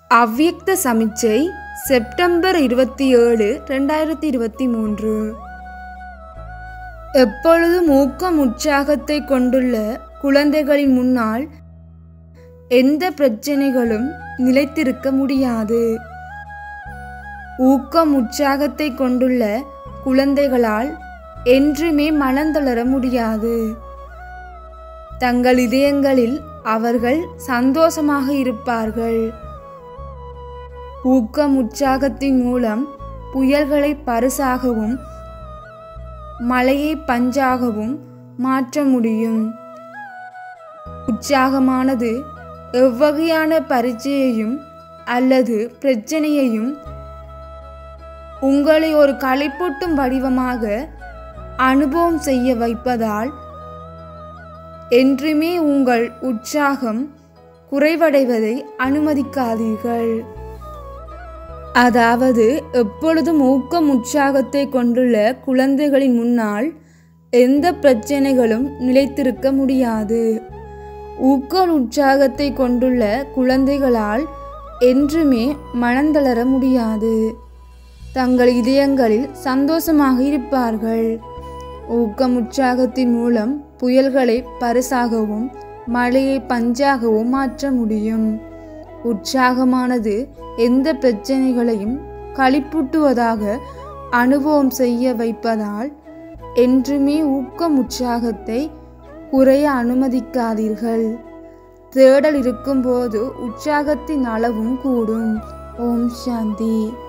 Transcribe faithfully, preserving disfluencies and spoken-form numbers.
அவ்வியக்த சமிச்சை செப்டம்பர் இருபத்தி ஏழு ரெண்டாயிரத்தி இருபத்தி மூன்று. எப்பொழுதும் ஊக்கம் உற்சாகத்தை கொண்டுள்ள குழந்தைகளின் முன்னால் எந்த பிரச்சனைகளும் நிலைத்திருக்க முடியாது. ஊக்கம் உற்சாகத்தை கொண்டுள்ள குழந்தைகளால் என்றுமே மனந்தளர முடியாது. தங்கள் இதயங்களில் அவர்கள் சந்தோஷமாக இருப்பார்கள். ஊக்கம் உற்சாகத்தின் மூலம் புயல்களை பரிசாகவும் மழையை பஞ்சாகவும் மாற்ற முடியும். உற்சாகமானது எவ்வகையான பரீட்சையையும் அல்லது பிரச்சனையையும் உங்களை ஒரு களிப்பூட்டும் வடிவமாக அனுபவம் செய்ய வைப்பதால் என்றுமே உங்கள் உற்சாகம் குறைவடைவதை அனுமதிக்காதீர்கள். அதாவது எப்பொழுதும் ஊக்கம் உற்சாகத்தை கொண்டுள்ள குழந்தைகளின் முன்னால் எந்த பிரச்சனைகளும் நிலைத்திருக்க முடியாது. ஊக்க உற்சாகத்தை கொண்டுள்ள குழந்தைகளால் என்றுமே மனந்தளர முடியாது. தங்கள் இதயங்களில் சந்தோஷமாக இருப்பார்கள். ஊக்கம் உற்சாகத்தின் மூலம் புயல்களை பரிசாகவும் மழையை பஞ்சாகவும் மாற்ற முடியும். உற்சாகமானது எந்த பிரச்சனைகளையும் களிப்பூட்டுவதாக அனுபவம் செய்ய வைப்பதால் என்றுமே ஊக்கம் உற்சாகத்தை குறைய அனுமதிக்காதீர்கள். தேடல் இருக்கும்போது உற்சாகத்தின் அளவும் கூடும். ஓம் சாந்தி.